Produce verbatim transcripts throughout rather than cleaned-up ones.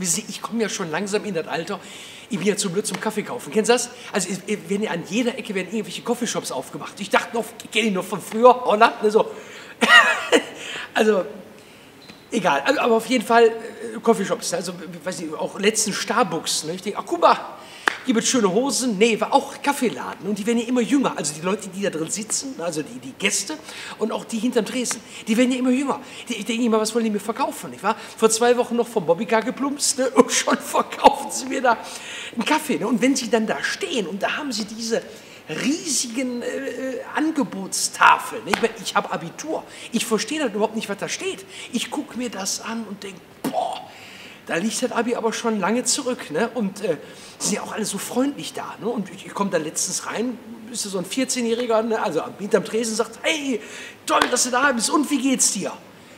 wissen Sie, ich komme ja schon langsam in das Alter, ich bin ja zu blöd zum Kaffee kaufen. Kennen Sie das? Also es werden ja an jeder Ecke werden irgendwelche Coffeeshops aufgemacht. Ich dachte noch, ich kenne ihn noch von früher, Holland, ne, so. Also, egal. Also, aber auf jeden Fall äh, Coffeeshops. Also, weiß ich, auch letzten Starbucks. Ne? Ich denke, ach guck mal, hier mit schöne Hosen. Nee, war auch Kaffeeladen. Und die werden ja immer jünger. Also die Leute, die da drin sitzen, also die, die Gäste und auch die hinterm Tresen, die werden ja immer jünger. Die, ich denke immer, was wollen die mir verkaufen? Nicht wahr? Vor zwei Wochen noch vom Bobbycar geplumpst, ne? Und schon verkaufen sie mir da einen Kaffee. Ne? Und wenn sie dann da stehen und da haben sie diese riesigen äh, Angebotstafeln. Ich, mein, ich habe Abitur. Ich verstehe das überhaupt nicht, was da steht. Ich gucke mir das an und denke, boah, da liegt das Abi aber schon lange zurück. Ne? Und äh, sind ja auch alle so freundlich da. Ne? Und ich, ich komme da letztens rein, ist so ein vierzehnjähriger, ne? Also hinterm Tresen, sagt, hey, toll, dass du da bist und wie geht's dir?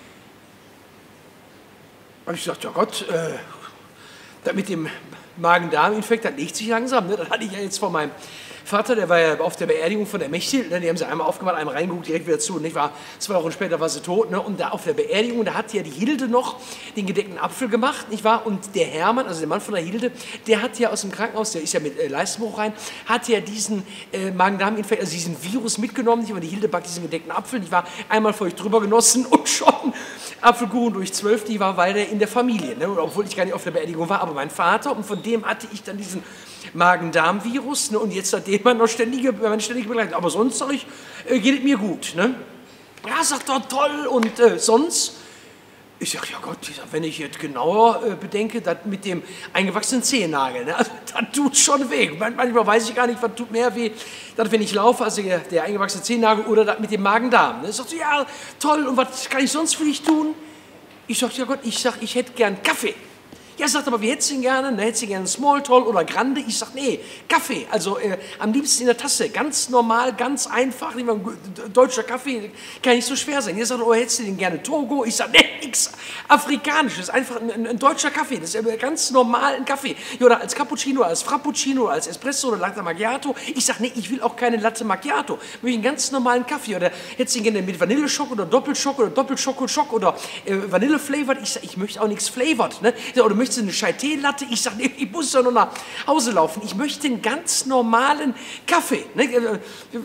Und ich sagte, ja Gott, äh, das mit dem Magen-Darm-Infekt, das legt sich langsam. Ne? Das hatte ich ja jetzt vor meinem Vater, der war ja auf der Beerdigung von der Mechtel, ne, die haben sie einmal aufgemacht, einmal reingeguckt, direkt wieder zu. Nicht wahr? Zwei Wochen später war sie tot. Ne, und da auf der Beerdigung, da hat ja die Hilde noch den gedeckten Apfel gemacht, nicht wahr? Und der Hermann, also der Mann von der Hilde, der hat ja aus dem Krankenhaus, der ist ja mit äh, Leistungsbruch rein, hat ja diesen äh, Magen-Darm-Infekt, also diesen Virus mitgenommen. Nicht wahr? Die Hilde backt diesen gedeckten Apfel, die war einmal für euch drüber genossen und schon Apfelkuchen durch zwölf, die war weiter in der Familie, ne? Obwohl ich gar nicht auf der Beerdigung war, aber mein Vater, und von dem hatte ich dann diesen Magen-Darm-Virus, ne? Und jetzt hat man noch ständige, man ständige Begleitung. Aber sonst, sag ich, äh, geht es mir gut. Ne? Ja, sagt er, toll. Und äh, sonst? Ich sag, ja Gott, ich sag, wenn ich jetzt genauer äh, bedenke, das mit dem eingewachsenen Zehennagel, ne? Also, das tut schon weh. Manchmal weiß ich gar nicht, was tut mehr weh, das, wenn ich laufe, also der, der eingewachsene Zehennagel oder das mit dem Magen-Darm. Ne? Ich sag, ja, toll. Und was kann ich sonst für dich tun? Ich sag, ja Gott, ich sag, ich hätte gern Kaffee. Ja, sagt aber, wie hättest du ihn gerne? Ne, hättest du gerne Small, Tall oder Grande? Ich sag, nee, Kaffee, also äh, am liebsten in der Tasse, ganz normal, ganz einfach, deutscher Kaffee, kann nicht so schwer sein. Ihr sagt, oh, hättest du den gerne Togo? Ich sag, nee, nix Afrikanisches, einfach ein, ein, ein deutscher Kaffee, das ist ganz normal ein Kaffee. Ja, oder als Cappuccino, als Frappuccino, als Espresso oder Latte Macchiato. Ich sag, nee, ich will auch keine Latte Macchiato, ich will einen ganz normalen Kaffee. Oder hättest du ihn gerne mit Vanilleschock oder Doppelschock oder Doppelschokoschock oder äh, Vanille-flavored? Ich sag, ich möchte auch nichts flavored, ne? Oder möchtest du eine Chai-Tee-Latte? Ich sage, ich muss doch nur nach Hause laufen. Ich möchte einen ganz normalen Kaffee. Ne?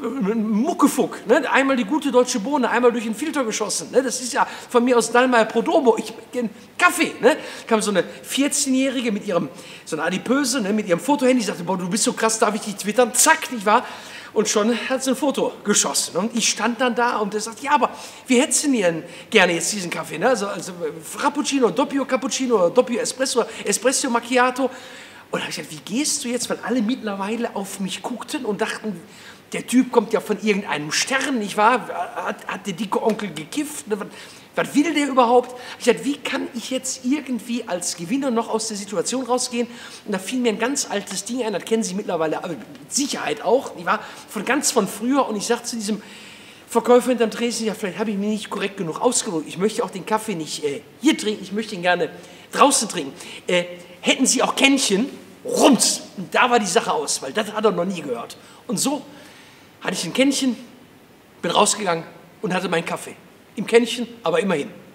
Muckefuck. Ne? Einmal die gute deutsche Bohne, einmal durch den Filter geschossen. Ne? Das ist ja von mir aus Dalmaer Prodomo. Ich möchte einen Kaffee. Ne? Kam so eine vierzehnjährige mit ihrem, so eine Adipöse, ne? Mit ihrem Fotohandy. Ich sagte, boah, du bist so krass, darf ich dich twittern? Zack, nicht wahr? Und schon hat sie ein Foto geschossen. Und ich stand dann da und er sagt, ja, aber wie hättest du denn gerne jetzt diesen Kaffee? Ne? Also, also Frappuccino, Doppio Cappuccino, Doppio Espresso, Espresso Macchiato. Und da habe ich gesagt, wie gehst du jetzt? Weil alle mittlerweile auf mich guckten und dachten, der Typ kommt ja von irgendeinem Stern, nicht wahr? Hat, hat der dicke Onkel gekifft? Ne? Was, was will der überhaupt? Ich dachte, wie kann ich jetzt irgendwie als Gewinner noch aus der Situation rausgehen? Und da fiel mir ein ganz altes Ding ein, das kennen Sie mittlerweile, aber mit Sicherheit auch, nicht wahr? Von ganz von früher. Und ich sagte zu diesem Verkäufer hinterm Tresen, ja, vielleicht habe ich mich nicht korrekt genug ausgedrückt. Ich möchte auch den Kaffee nicht äh, hier trinken, ich möchte ihn gerne draußen trinken. Äh, hätten Sie auch Kännchen? Rums! Und da war die Sache aus, weil das hat er noch nie gehört. Und so hatte ich ein Kännchen, bin rausgegangen und hatte meinen Kaffee. Im Kännchen, aber immerhin.